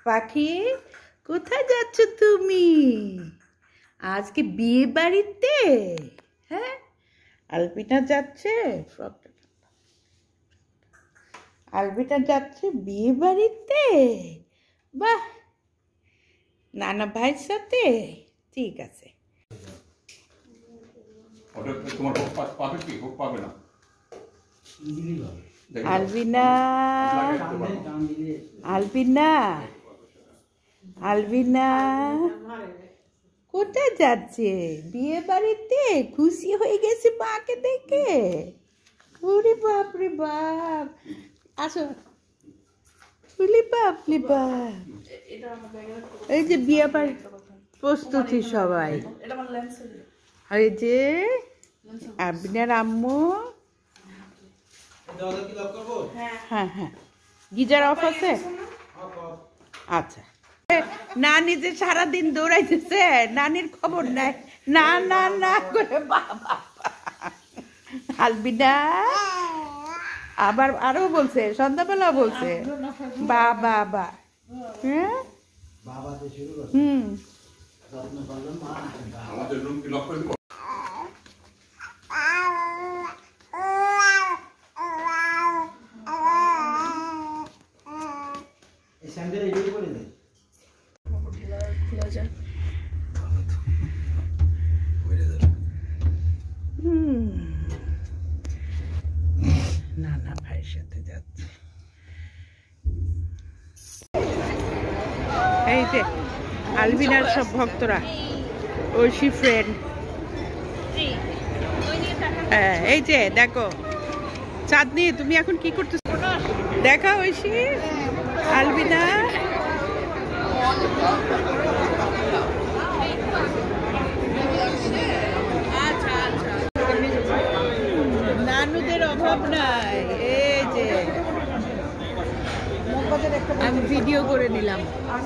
পাখি কোথায় যাচ্ছ তুমি? আজকে বিয়ে বাড়িতে? হ্যাঁ, আলবিনা যাচ্ছে, আলবিনা যাচ্ছে বিয়ে বাড়িতে। বাহ, নানা ভাইয়ের সাথে। ঠিক আছে। আলবিনা, আলবিনা, আলবিনা কোথায় যাচ্ছে? বিয়ে বাড়িতে। খুশি হয়ে গেছে মাকে দেখে। ওরে বাপ রে বাপ, আসো। বাপ রে বাপ, এই যে বিয়ে বাড়ি প্রস্তুতি সবাই। এই যে আলবিনার আম্মু। হ্যাঁ হ্যাঁ, গিজার অফ আছে? আচ্ছা। নানি যে সারাদিন দৌড়াইতেছে, নানির খবর নাই। না না না করে বাবা, আলবিনা আবার আরো বলছে, সন্ধ্যাবেলা বলছে বাবা বা। হ্যাঁ, হুম। নানা ভাইয়ের সাথে যাচ্ছে। এই যে আলবিনার সব ভক্তরা, ঐশী ফ্রেন্ড। হ্যাঁ, এই যে দেখো চাঁদনি, তুমি এখন কি করতেছ? দেখা ঐশী, আলবিনা। নানুদের অভাব নাই। এই যে আমি ভিডিও করে নিলাম,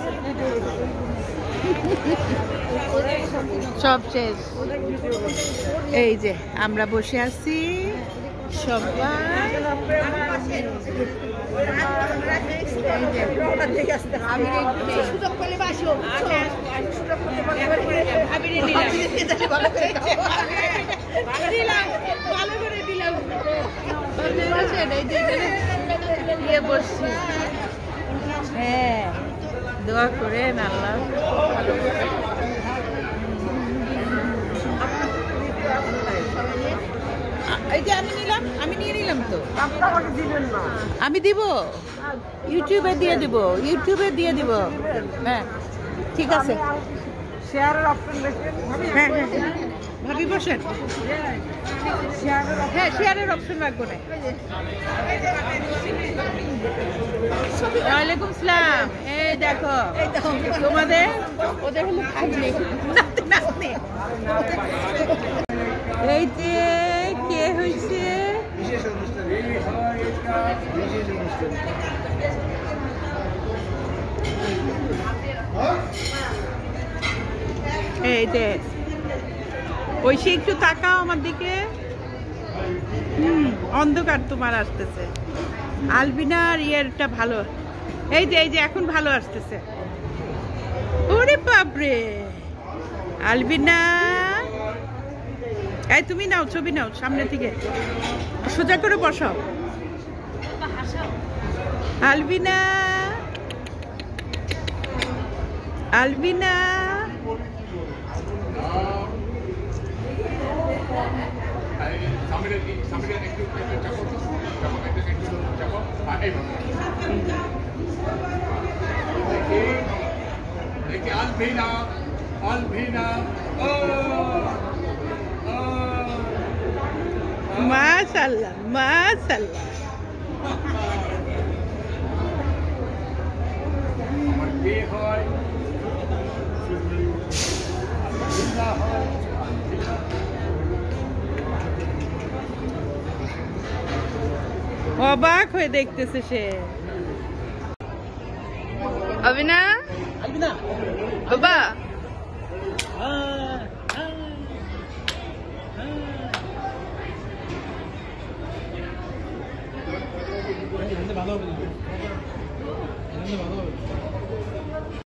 সব শেষ। এই যে আমরা বসে আছি সবাই। হ্যাঁ, দোয়া করেন আল্লাহ। এই যে আমি নিলাম, আমি নিয়ে নিলাম তো। আমি দিব, ইউটিউবে দিয়ে দিব, ইউটিউবে দিয়ে দিব। হ্যাঁ ঠিক আছে। হ্যাঁ হ্যাঁ, ভাবি বসেন। হ্যাঁ, শেয়ারের অপশন রাখবো না। ওয়ালাইকুম সালাম। এই দেখো তোমাদের, ওদের হলো এই যে কে হয়েছে। এই যে ঐশী একটু তাকাও আমার দিকে। অন্ধকার তোমার আসতেছে। আলবিনার ইয়েরটা ভালো। এই যে, এই যে এখন ভালো আসতেছে। ওরে বাপরে, আলবিনা এই তুমি নাও, ছবি নাও সামনে থেকে, সোজা করে বসাও। আলবিনা, আলবিনা Alvina, Alvina, মাশাআল্লাহ মাশাআল্লাহ। অবাক হয়ে দেখতেছে সে। আলবিনা, আলবিনা বাবা, ভালো হবে না।